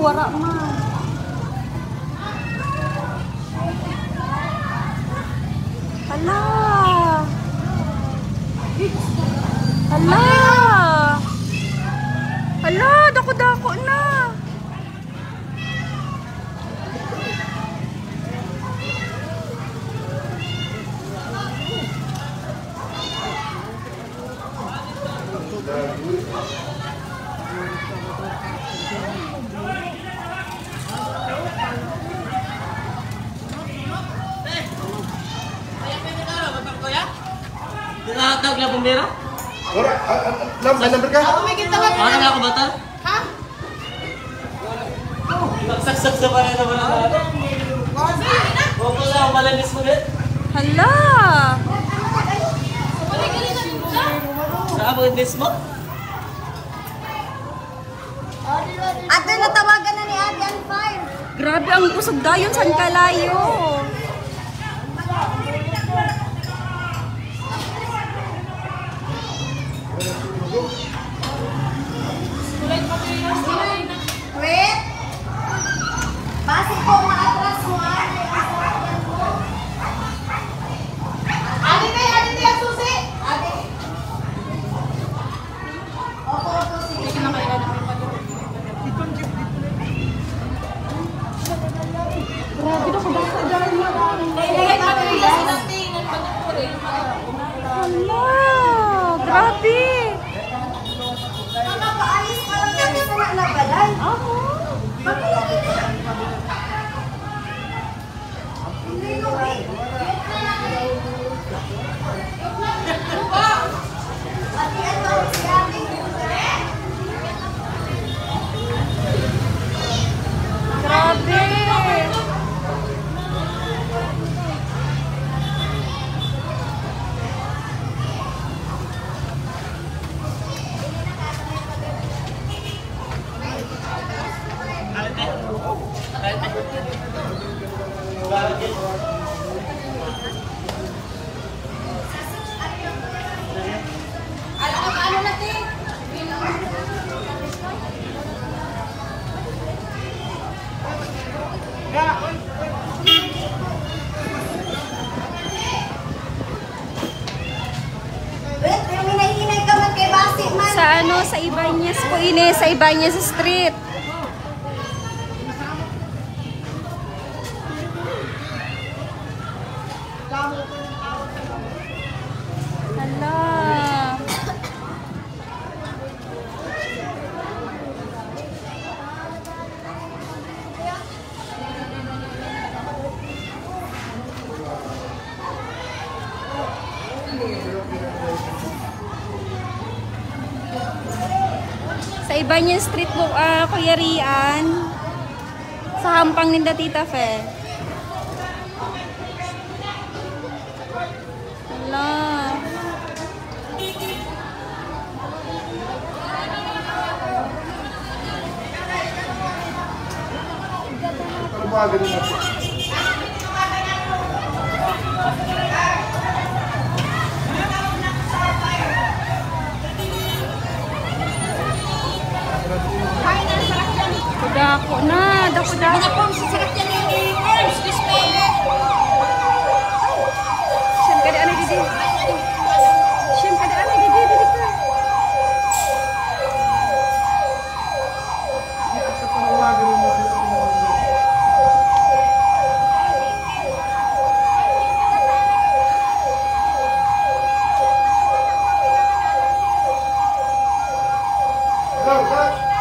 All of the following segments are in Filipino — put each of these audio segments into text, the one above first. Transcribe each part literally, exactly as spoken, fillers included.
wara man. Hala. Hala. Hala, dako-dako na. Nakatawag lang bumbero? Ora, lam, may number ka? Ako may gitawag ka. Ano na ako bata? Ha? Magsaksak sa pala naman ang bata. Huwag mo lang, malanis mo din. Hala. Saan mo yung mo? Ate, natawagan na ni Ate ang fire. Grabe ang kusog dayon san kalayo. Wait. Base po maatras mo. Ate, ate, ate, ang susi. Ate. Opo, opo, sige. Sige na kayo na may palo. Grabe daw ko dahil na. Kailangan patuloy silang tingin. Hala. Grabe. Mga paalis pa lang natin sa nalabadan. Ako. Bakit? Hindi mo ba? Ate, ano? Si Ate. Grabe. Alam ka ano natin? Wait, yung hinahinay ka man kay Basi man. Sa ano, sa Ibanez po ini, sa Ibanez Street. Hala. Sa Ibanez Street po, uh, Kuya Rian. Sa hampang ninda Tita Fe. Hala. Tawagan mo natin. Dako na, dako dako. Mga pong sasarap yan yung excuse me. Siyem kada ano didi. Siyem kada ano didi didi ka. Tawagan mo natin. Go, go.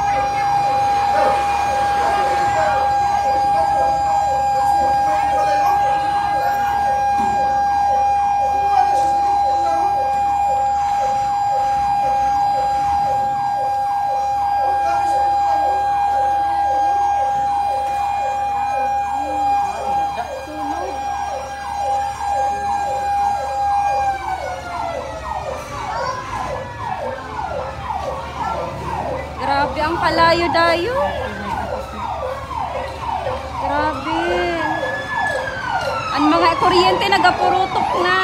Grabe ang kalayo dayo. Grabe. Ang mga kuryente nagapurutok na.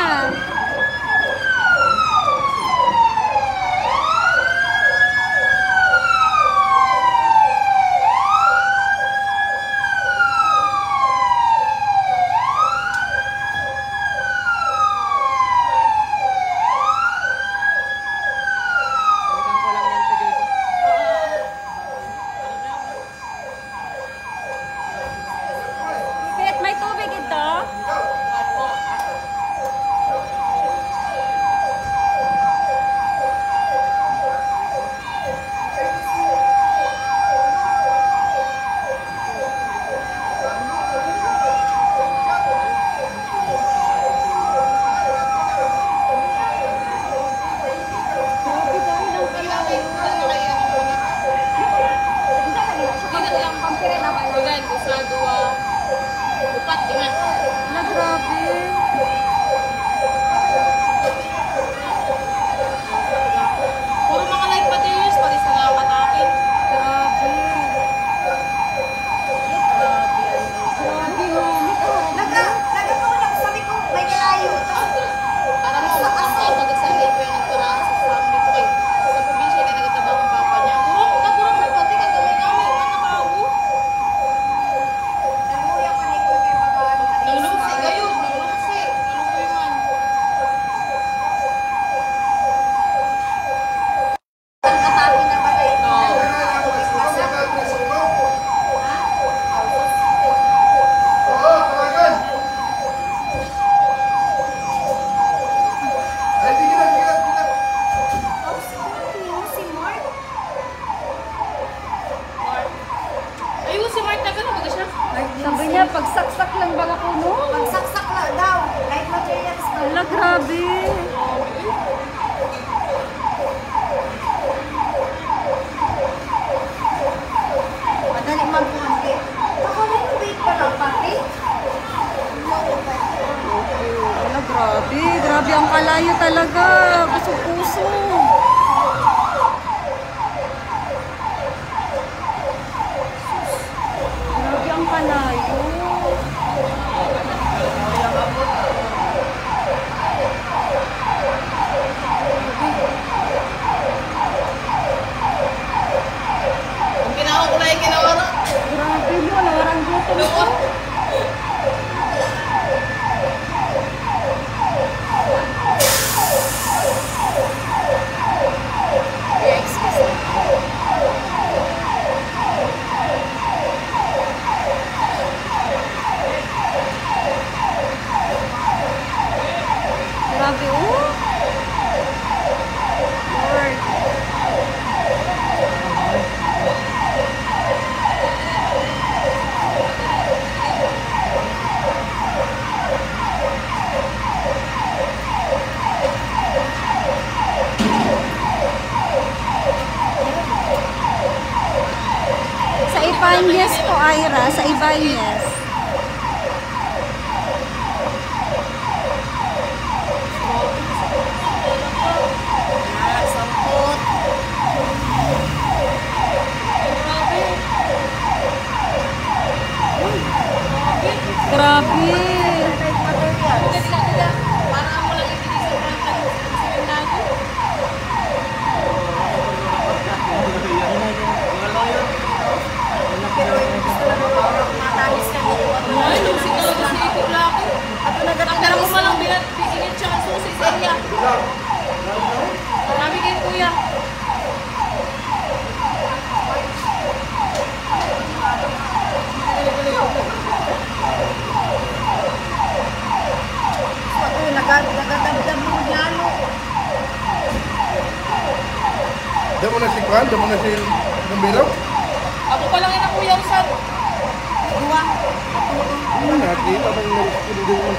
Sabi niya, pagsaksak lang baga kuno. Pagsaksak na daw. Light materials daw. Wala, grabe. Madali mag-conti. Ako na yung wait pa lang, pati. Wala, grabe. Grabe ang kalayo talaga. Puso-puso. Grabe ang kalayo. Kung ginawa ko na yung ginawa na. Grabe mo, nawarang gutom ko. Grabe, oh. Lord. Sa Ibanez po, Ira. Sa Ibanez. Ah, sampot. Grabe. Light materials. Para mo lang itinisip ng tag-sipin natin. Pero yung gusto lang ako matalis ka dito. Ay, nung siguro gusto ito lang. Ato na Ang dala mo malang binat, biginit siya ang susi sa iya. Marami kayo kuya. Ato yung nagadabdab mo lalo. Damo na si Kwan, damo na si Gambiraw. Ako pa lang yun ang kuya usap. Dua. Ano nakita bang nariskin doon?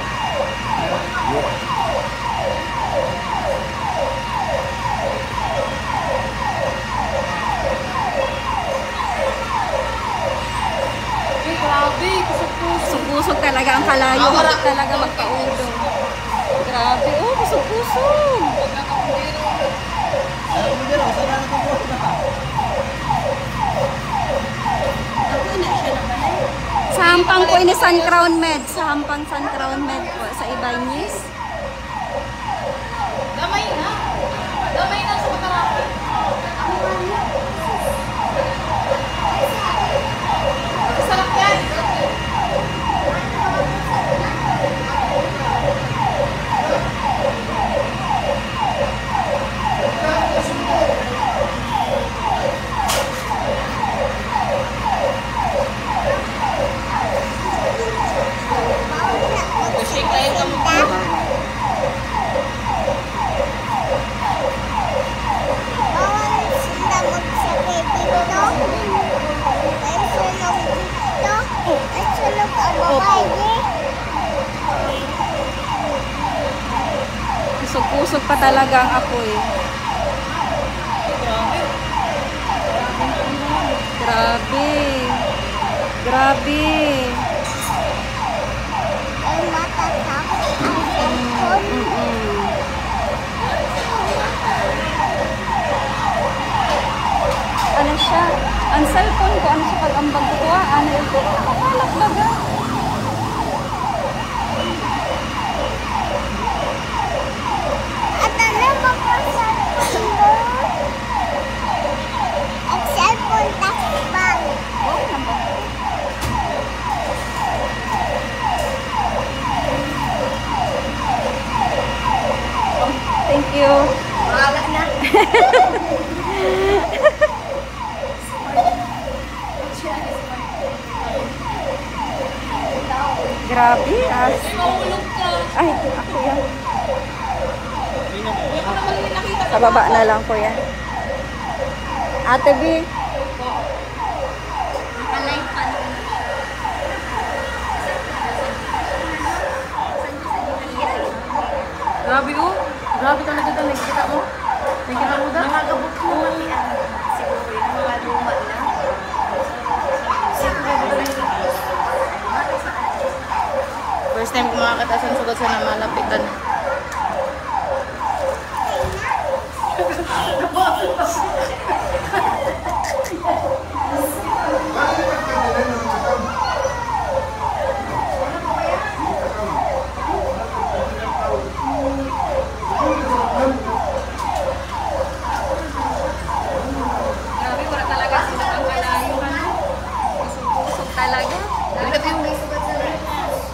Ay, grabe. Kusog-kusog. Pusog-pusog talaga ang kalayo. Wala talaga magkaudo. Grabe, oh, pusog-pusog. Sa hampang po ini Sun Crown Med. Sa hampang Sun Crown Med po. Sa Ibanez. Damay na. Damay na sa matarapi. Sarap yan. Shake na yung kamukha. Bawal sila magsakit dito. Ay sulog dito. Ay sulog ang babae. Pusog-pusog pa talaga ang apoy. Grabe. Grabe. Ay matatakot ang cellphone. Mm-mm. Ano siya? Ang cellphone ko, ano siya pag ang bagkuha? Ano yung ko? Nakakalak baga. At ano ba po cellphone mo? At cellphone tax bag. Oh, namba. Oh, thank you. Wala na. Grabe, as. Ay, mahulog ka. Ay, ako yan. Hindi ko naman yung nakita. Sa baba na lang ko yan. Ate B. Nakalight pa. time ko makakita sa sugod sa namalapitan. Grabe, wala talaga sila pang kalayo. Usok-usok talaga. Grabe yung may sugat sa rin.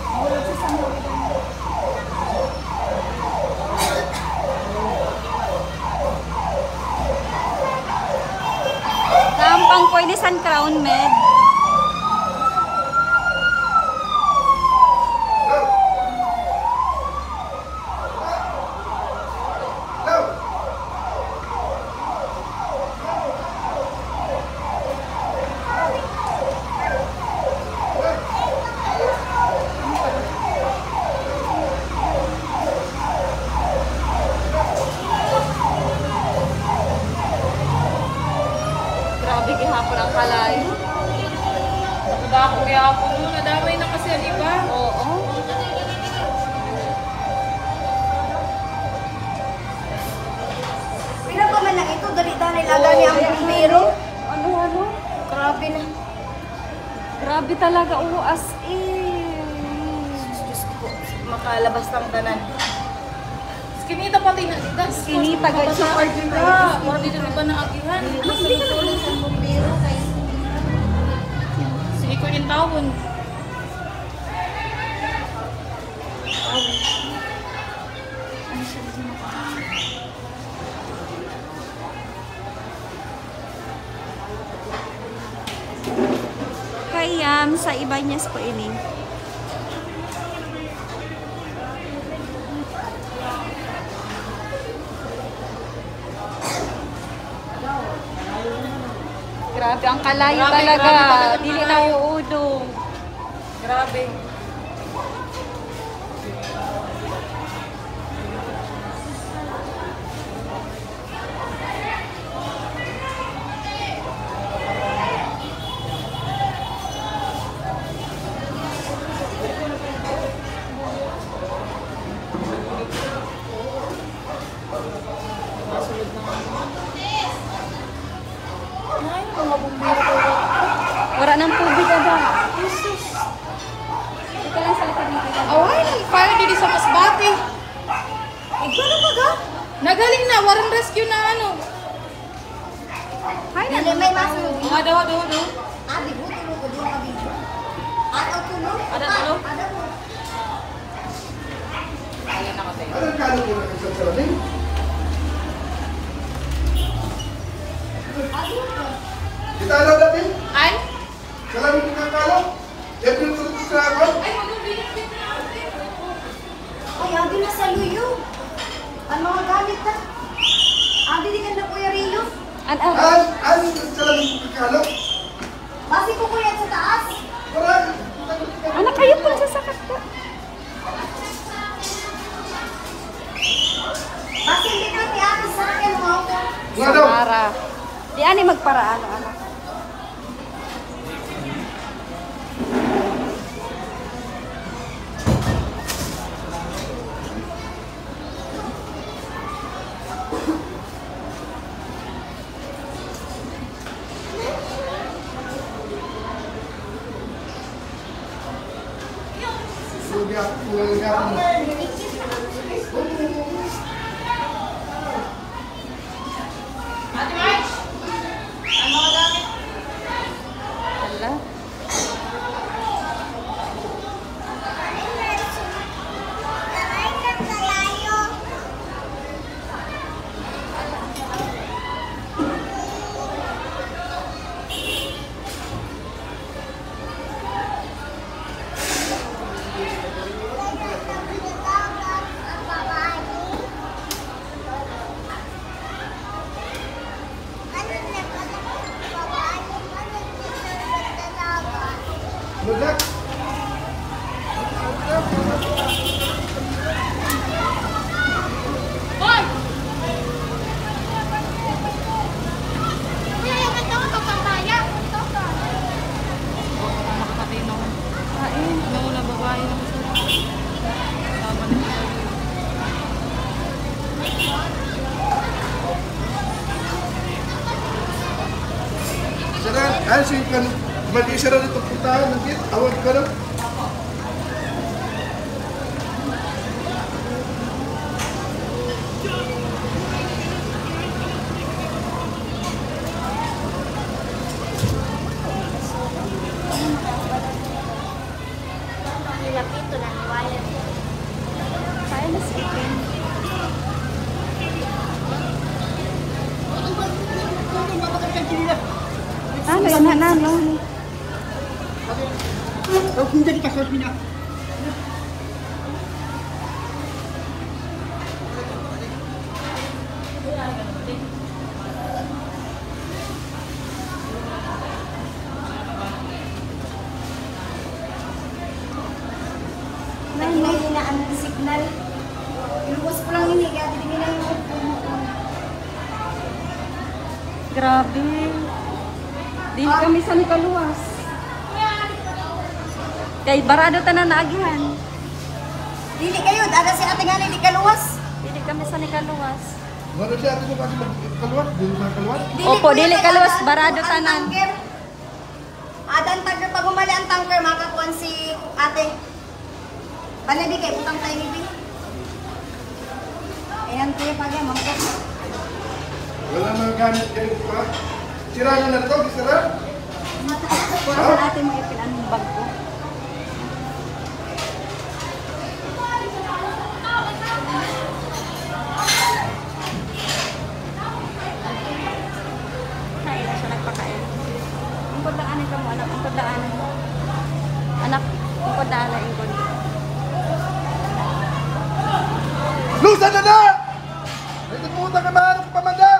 Kampang pwede san crown med. Grabe gihapon ang kalayo. Nakuda ako kaya ako no, nadamay na kasi ang iba. Oo. Pila pa man lang ito, dali-dali laga niya ang bumbero. Ano, ano? Grabe na. Grabe talaga. Oo, as in. Diyos ko, makalabas ng tanan. Skinita pati na dita. Skinita, guys. Super dita. Mura dito na ba na agihan? Tuloy sa bumbero kay Sige ko yung tawon. Kayam sa iba niya po ini. Grabe ang kalayo Grabe, talaga. grabe talaga ang Dili na kalayo. uudong. Grabe. Ay, mga bumbero ko. Wala nang tubig ada. Jesus. Ito lang sa likod nito. Away, fire dito sa Masbate. Ikaw na ba ga? Nagaling na, warang rescue na ano. Hay na. Dili may masulog. Mga daw, daw, daw. Abi mo tulog ko doon abi. Ano tulog? Ada tulog? Ada mo. Ayan na kasi. Anong kano ko na sa salamin? Kita alaw natin? Ay? Salamin ko kakalo? Yan yung tulog sa akin? Ay, mag-ubigit na natin. Ay, abi na sa luyo. Ang mga gamit na. Abi di ka na Kuya Rio. An an. An, an yung salamin ko kakalo? Basi ko kuya sa taas. Parang, Anak kayo po sa sakat ka. Basi hindi ka ti abi sa akin mga ako. nga daw. Samara. Di ani magparaan anak. Lugi ako, lugi ako. Ate March! Ang mga gamit. Hala. Ay, ang kalayo. Ang babae. Ano na pala ang babae? Ano dito sa dalaga? Lugi. Hoy! Makakatay na ako. Kain. Ano na babae na kasi. isa na dito puntahan. Nagkit, awag ka na. Nilapito na ni Wyatt. Kaya na skipin. Ano yun, hanano? Nahinay-hinaan ng signal. Iluwas ko lang ini, kaya hindi na yung Grabe. Dili kami sa nikaluwas. Kay barado tanan na agihan. Dili kayo, ada si ate nga hindi kaluwas. Dili kami sa nikaluwas. Wala siya ate mo kasi magkaluwas. Dili na kaluwas. Opo, ko dili yung kaluwas, adan- barado ang tanan. tanker. Adan tanker, pag umali ang tanker, makakuan si ate. Panabi kay utang tayo ni Bin. Ayan kuya pag yan, mangkot. Wala mga gamit kayo pa. Sira na na ito, sira. Puro sa natin mo ipin anong bag ko. Kaya na siya nagpakain. Ang kodaanin ka mo, anak. Ang kodaanin mo. Anak, ang kodaan na ingkod. Lusa na na! Ito pumunta ka mahanap ng pamanda!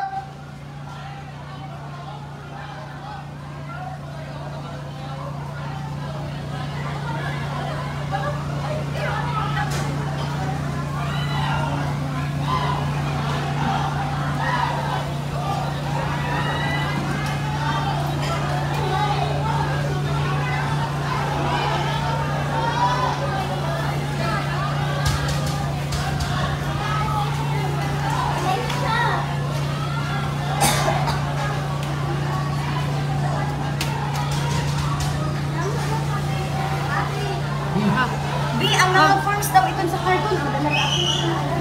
Bi, ang mga forms daw ito sa cartoon. Madala ako.